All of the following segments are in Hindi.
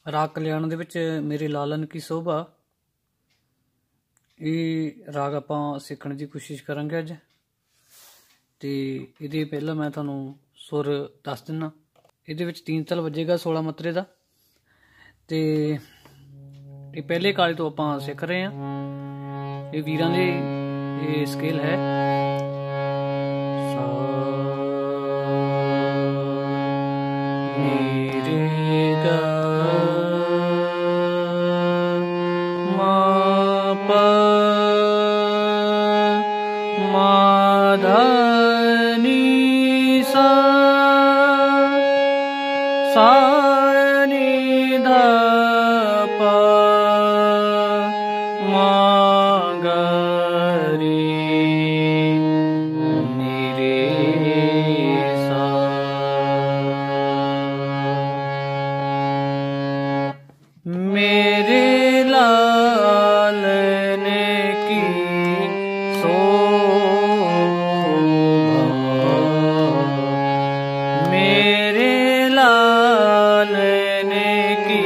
राग कल्याण दे विच मेरे लालन की शोभा ये राग आपां सीखण की कोशिश करांगे अज। ते इहदे पहला मैं तुहानूं सुर दस दिना। इहदे विच 3 तल वजेगा 16 मतरे दा। ते ये पहले काले तो आपां सीख रहे हैं। ये वीरां दी ये स्केल है। मेरे लालन की शोभा, मेरे लालन की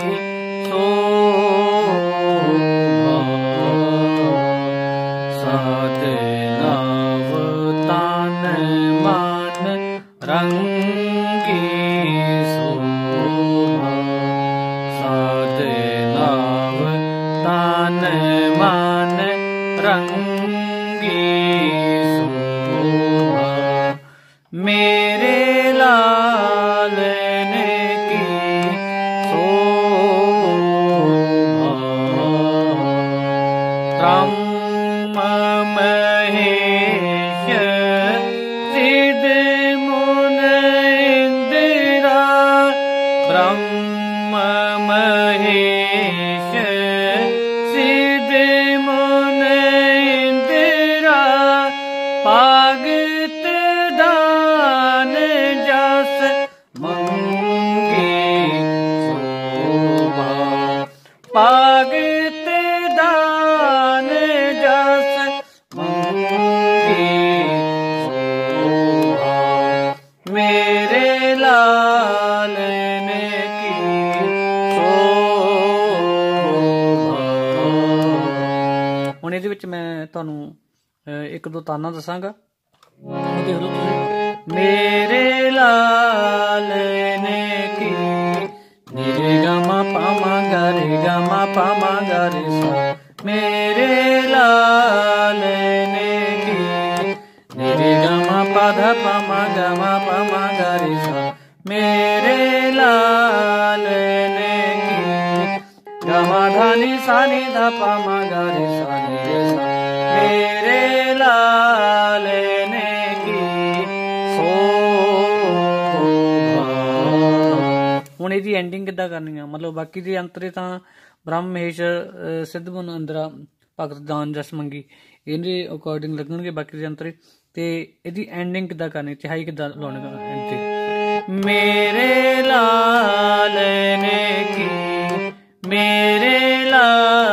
शोभा, सात नाव तन मन रंगी शोभा, सात नाव तन मन रंगी शोभा, मेरे लालन की शोभा, ब्रह्म महेश सिद्ध मुन इंदिरा, ब्रह्म महेश सिद्ध मुन इंदिरा, पागत दान जस मंगी शोभा, पागत दान जस मंगी शोभा, मेरे लालन की शोभा। हुण इहदे विच मैं तुहानूं एक दो ताना दसांगा, देख लो तुसीं। मेरे लालन की रे गा मा पा मा गा रे गा मा पा मा गा रे सा, मेरे लालन की रे गा मा पा धा पा मा गा रे सा, मेरे लालन की गा मा धा नि सा नि धा पा मा गा रे सा नि रे सा, मेरे लालन की शोभा। हुण इहदी एंडिंग किद्दां करनी है, मतलब बाकी दी अंतरे तां ब्रह्म महेश सिद्ध मुन इंदिरा भगत दान जस मंगी इहदे अकॉर्डिंग लगणगे बाकी दे अंतरे। ते इहदी एंडिंग किद्दां करनी, तिहाई किद्दां लाउणी एंड ते। मेरे लालन की, मेरे लालन